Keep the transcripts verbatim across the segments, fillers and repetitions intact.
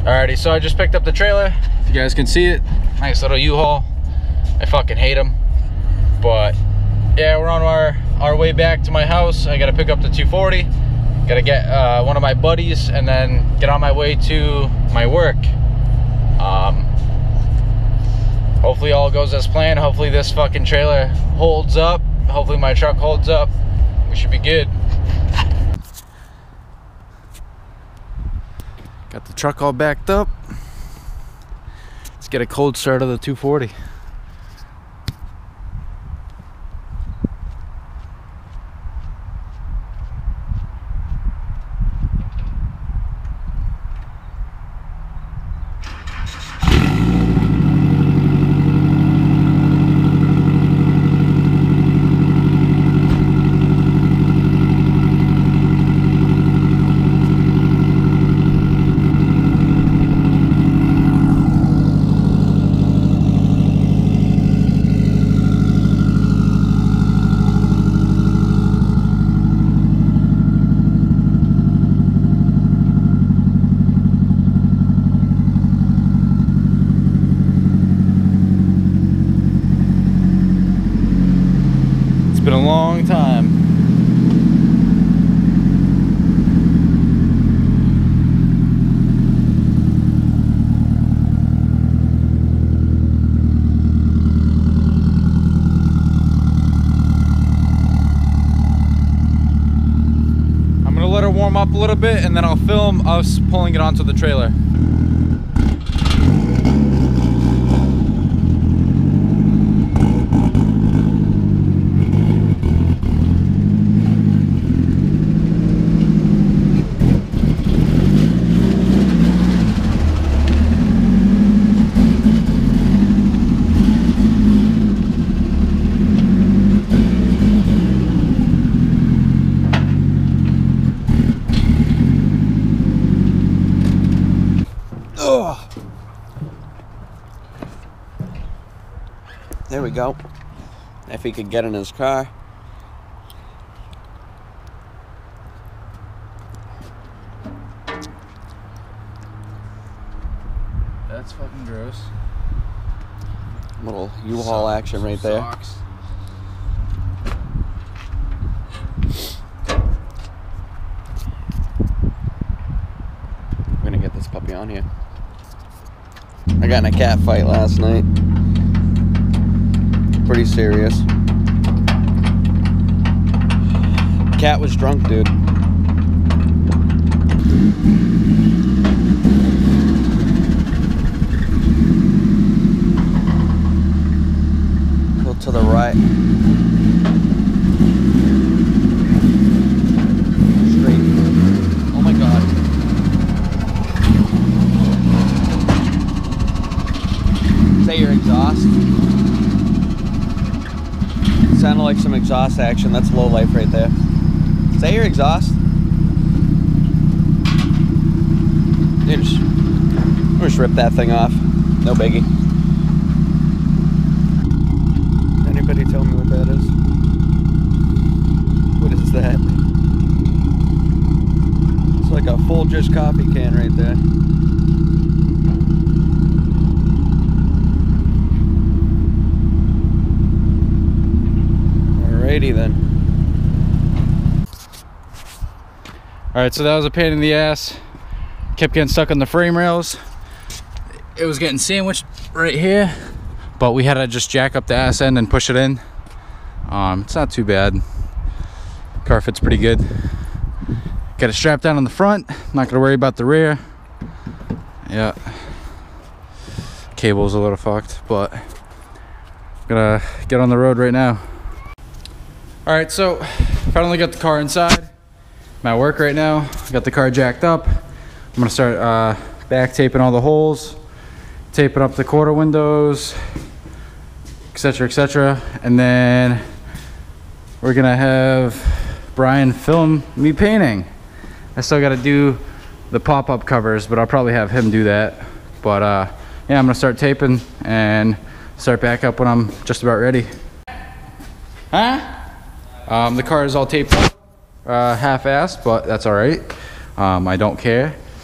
Alrighty, so I just picked up the trailer. If you guys can see it, nice little U-Haul. I fucking hate them, but yeah, we're on our our way back to my house. I gotta pick up the two forty. Gotta get uh, one of my buddies and then get on my way to my work. Um, hopefully all goes as planned. Hopefully this fucking trailer holds up. Hopefully my truck holds up. We should be good. Got the truck all backed up. Let's get a cold start of the two forty. Been a long time. I'm gonna let her warm up a little bit and then I'll film us pulling it onto the trailer. There we go. If he could get in his car. That's fucking gross. Little U-Haul action right there. Socks. We're gonna get this puppy on here. I got in a cat fight last night. Pretty serious. Cat was drunk, dude. Go to the right. Straight. Oh my God. Is that your exhaust? Sounded like some exhaust action. That's low life right there. Is that your exhaust? You just, just rip that thing off. No biggie. Anybody tell me what that is? What is that? It's like a Folgers coffee can right there. Alrighty then. Alright, so that was a pain in the ass. Kept getting stuck on the frame rails. It was getting sandwiched right here, but we had to just jack up the ass end and push it in. Um, it's not too bad. Car fits pretty good. Got it strapped down on the front. Not gonna worry about the rear. Yeah. Cable's a little fucked, but I'm gonna get on the road right now. All right, so finally got the car inside. I'm at work right now. Got the car jacked up. I'm gonna start uh, back taping all the holes, taping up the quarter windows, et cetera, et cetera. And then we're gonna have Brian film me painting. I still gotta do the pop-up covers, but I'll probably have him do that. But uh, yeah, I'm gonna start taping and start back up when I'm just about ready. Huh? Um, the car is all taped up, uh, half-assed, but that's all right. Um, I don't care.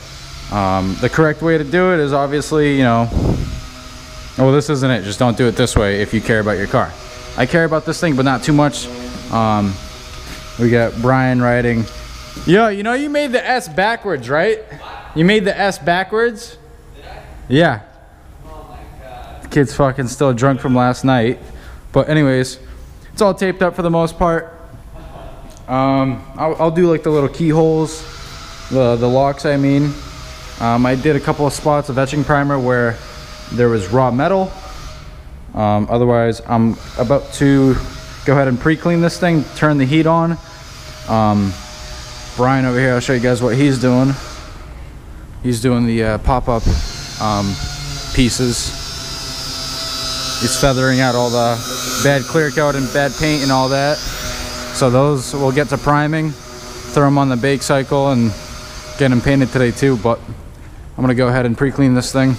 Um, the correct way to do it is obviously, you know, well, this isn't it. Just don't do it this way if you care about your car. I care about this thing, but not too much. Um, we got Brian riding. Yo, you know you made the S backwards, right? What? You made the S backwards? Did I? Yeah. Oh my god. The kid's fucking still drunk from last night. But anyways, it's all taped up for the most part. Um, I'll, I'll do like the little keyholes, the, the locks I mean. Um, I did a couple of spots of etching primer where there was raw metal. Um, otherwise, I'm about to go ahead and pre-clean this thing, turn the heat on. Um, Brian over here, I'll show you guys what he's doing. He's doing the uh, pop-up um, pieces. He's feathering out all the bad clear coat and bad paint and all that. So those will get to priming, throw them on the bake cycle and get them painted today too. But I'm gonna go ahead and pre-clean this thing.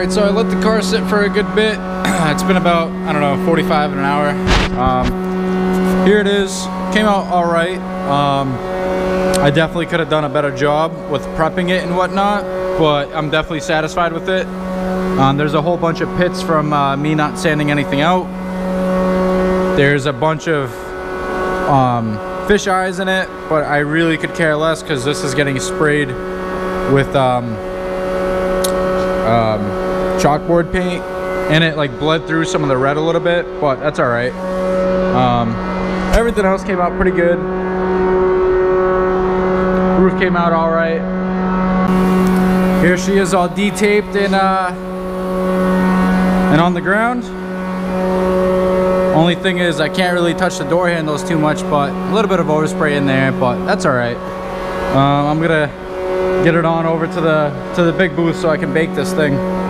right, so I let the car sit for a good bit. It's been about, I don't know, forty-five an hour. Um, here it is. Came out all right. Um, I definitely could have done a better job with prepping it and whatnot, but I'm definitely satisfied with it. Um, there's a whole bunch of pits from uh, me not sanding anything out. There's a bunch of um, fish eyes in it, but I really could care less because this is getting sprayed with um, um, chalkboard paint, and it like bled through some of the red a little bit, but that's all right. Um, everything else came out pretty good. Roof came out all right. Here she is, all de-taped and uh, and on the ground. Only thing is I can't really touch the door handles too much, but a little bit of overspray in there, but that's all right. Um, I'm gonna get it on over to the to the big booth so I can bake this thing.